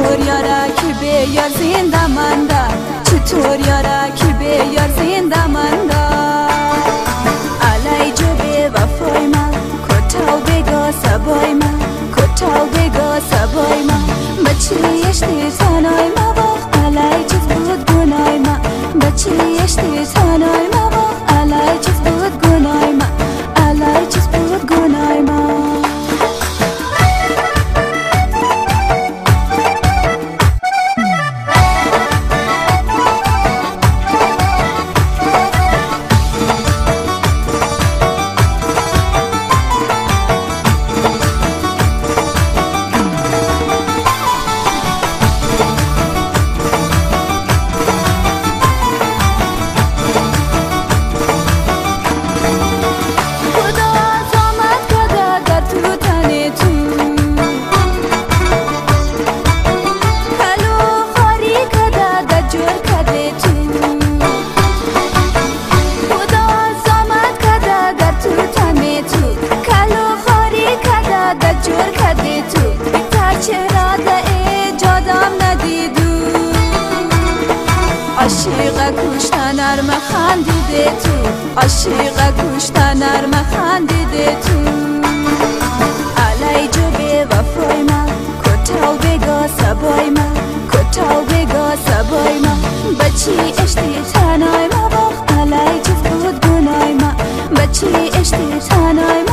چطور یاره که به یار زنده منده چطور یاره که به یار زنده منده علی جو به وفای من کتاو بگا سبای من کتاو بگا سبای من بچه اشتی تنای ما باخ علی چیز بود گنای من بچه اشتی تنای ما باخ علی چیز بود گنای من علی چیز بود گنای من عاشق کشتن نرم خندیده تو عاشق کشتن نرم خندیده تو علی جو به وفای من کتاو بگا سبای من کتاو بگا سبای من بچه اشتی تنای ما باخت علی چیز بود گنای من بچه اشتی تنای